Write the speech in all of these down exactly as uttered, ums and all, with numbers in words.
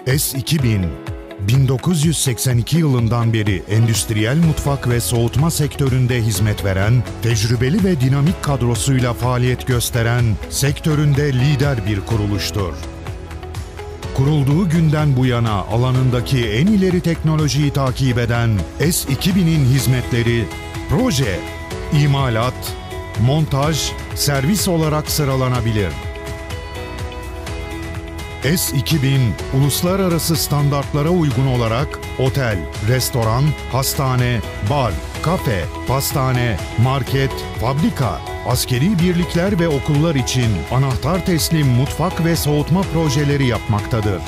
S iki bin, bin dokuz yüz seksen iki yılından beri endüstriyel mutfak ve soğutma sektöründe hizmet veren, tecrübeli ve dinamik kadrosuyla faaliyet gösteren, sektöründe lider bir kuruluştur. Kurulduğu günden bu yana alanındaki en ileri teknolojiyi takip eden S iki bin'in hizmetleri, proje, imalat, montaj, servis olarak sıralanabilir. S iki bin, uluslararası standartlara uygun olarak otel, restoran, hastane, bar, kafe, pastane, market, fabrika, askeri birlikler ve okullar için anahtar teslim mutfak ve soğutma projeleri yapmaktadır.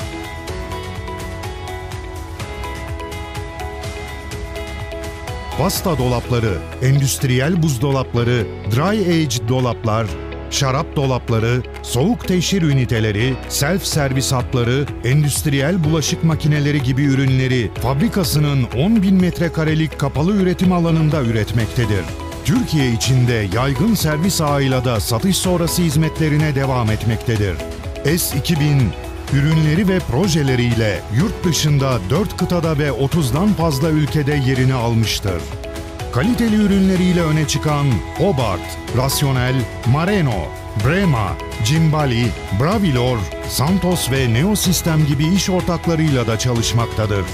Pasta dolapları, endüstriyel buzdolapları, dry age dolaplar, şarap dolapları, soğuk teşhir üniteleri, self servis hatları, endüstriyel bulaşık makineleri gibi ürünleri fabrikasının on bin metrekarelik kapalı üretim alanında üretmektedir. Türkiye içinde yaygın servis ağıyla da satış sonrası hizmetlerine devam etmektedir. S iki bin, ürünleri ve projeleriyle yurt dışında dört kıtada ve otuzdan fazla ülkede yerini almıştır. Kaliteli ürünleriyle öne çıkan Hobart, Rationel, Mareno, Brema, Cimbali, Bravilor, Santos ve Neosystem gibi iş ortaklarıyla da çalışmaktadır.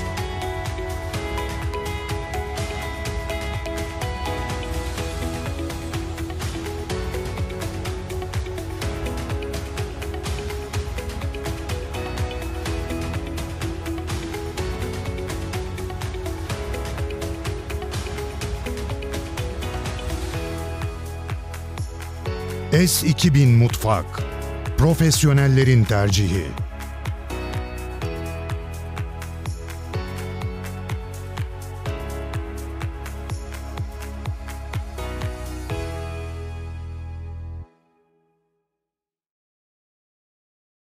S iki bin Mutfak, profesyonellerin tercihi.